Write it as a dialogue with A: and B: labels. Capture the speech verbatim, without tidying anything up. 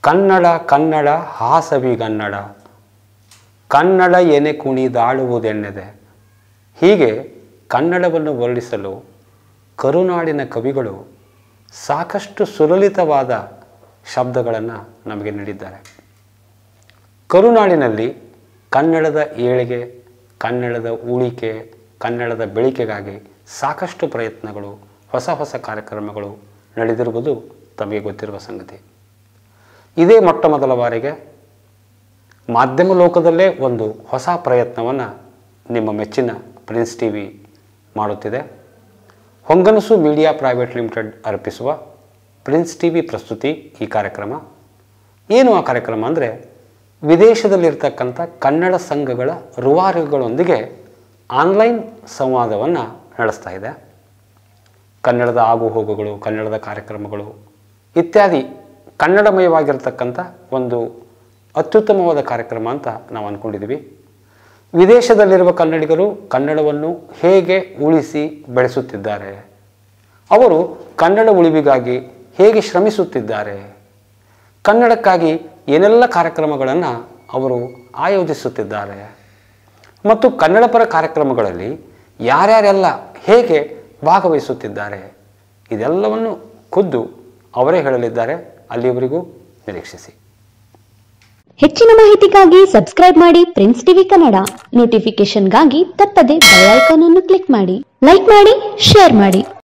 A: ಕನ್ನಡ ಕನ್ನಡ ಹಾಸವಿಗನ್ನಡ, ಕನ್ನಡ ಎನೆ ಕುಣಿದಾಡುವುದೆನ್ನೆದೆ. ಹೀಗೆ ಕನ್ನಡವನ್ನು ವರ್ಣಿಸಲು ಕರುನಾಡಿನ ಕವಿಗಳು ಸಾಕಷ್ಟು ಸುಲಲಿತವಾದ ಶಬ್ದಗಳನ್ನು ನಮಗೆ ನೀಡಿದ್ದಾರೆ. ಕರುನಾಡಿನಲ್ಲಿ ಕನ್ನಡದ ಏಳಿಗೆ, ಕನ್ನಡದ ಉಳಿಕೆ, ಕನ್ನಡದ ಬೆಳಿಕೆಗಾಗಿ ಸಾಕಷ್ಟು ಪ್ರಯತ್ನಗಳು, ಹೊಸ ಹೊಸ ಕಾರ್ಯಕ್ರಮಗಳು ನಡೆದಿರುವುದು ತಮಗೆ ಗೊತ್ತಿರುವ ಸಂಗತಿ. ಇದೇ ಮೊಟ್ಟ ಮೊದಲ ಬಾರಿಗೆ ಮಾಧ್ಯಮ ಲೋಕದಲ್ಲೇ ಒಂದು ಹೊಸ ಪ್ರಯತ್ನವನ್ನು ನಿಮ್ಮ ಮೆಚ್ಚಿನ ಪ್ರಿನ್ಸ್ ಟಿ ವಿ ಮಾಡುತ್ತಿದೆ. ಹೊಂಗನಸು ಮೀಡಿಯಾ ಪ್ರೈವೇಟ್ ಲಿಮಿಟೆಡ್ ಅರ್ಪಿಸುವ ಪ್ರಿನ್ಸ್ ಟಿ ವಿ ಪ್ರಸ್ತುತಿ ಈ ಕಾರ್ಯಕ್ರಮ. ಏನು ಆ ಕಾರ್ಯಕ್ರಮ ಅಂದರೆ, ವಿದೇಶದಲ್ಲಿರ್ತಕ್ಕಂಥ ಕನ್ನಡ ಸಂಘಗಳ ರೂವಾರಿಗಳೊಂದಿಗೆ ಆನ್ಲೈನ್ ಸಂವಾದವನ್ನು ನಡೆಸ್ತಾ ಇದೆ. ಕನ್ನಡದ ಆಗುಹೋಗುಗಳು, ಕನ್ನಡದ ಕಾರ್ಯಕ್ರಮಗಳು ಇತ್ಯಾದಿ ಕನ್ನಡಮಯವಾಗಿರ್ತಕ್ಕಂಥ ಒಂದು ಅತ್ಯುತ್ತಮವಾದ ಕಾರ್ಯಕ್ರಮ ಅಂತ ನಾವು ಅಂದ್ಕೊಂಡಿದ್ದೀವಿ. ವಿದೇಶದಲ್ಲಿರುವ ಕನ್ನಡಿಗರು ಕನ್ನಡವನ್ನು ಹೇಗೆ ಉಳಿಸಿ ಬೆಳೆಸುತ್ತಿದ್ದಾರೆ, ಅವರು ಕನ್ನಡ ಉಳಿವಿಗಾಗಿ ಹೇಗೆ ಶ್ರಮಿಸುತ್ತಿದ್ದಾರೆ, ಕನ್ನಡಕ್ಕಾಗಿ ಏನೆಲ್ಲ ಕಾರ್ಯಕ್ರಮಗಳನ್ನು ಅವರು ಆಯೋಜಿಸುತ್ತಿದ್ದಾರೆ ಮತ್ತು ಕನ್ನಡ ಪರ ಕಾರ್ಯಕ್ರಮಗಳಲ್ಲಿ ಯಾರ್ಯಾರೆಲ್ಲ ಹೇಗೆ ಭಾಗವಹಿಸುತ್ತಿದ್ದಾರೆ, ಇದೆಲ್ಲವನ್ನು ಖುದ್ದು ಅವರೇ ಹೇಳಲಿದ್ದಾರೆ. ಅಲ್ಲಿಯವರೆಗೂ ನಿರೀಕ್ಷಿಸಿ.
B: ಹೆಚ್ಚಿನ ಮಾಹಿತಿಗಾಗಿ ಸಬ್ಸ್ಕ್ರೈಬ್ ಮಾಡಿ ಪ್ರಿನ್ಸ್ ಟಿವಿ ಕನ್ನಡ. ನೋಟಿಫಿಕೇಶನ್ಗಾಗಿ ತಪ್ಪದೆ ಬೆಲ್ ಐಕಾನ್ ಅನ್ನು ಕ್ಲಿಕ್ ಮಾಡಿ. ಲೈಕ್ ಮಾಡಿ, ಶೇರ್ ಮಾಡಿ.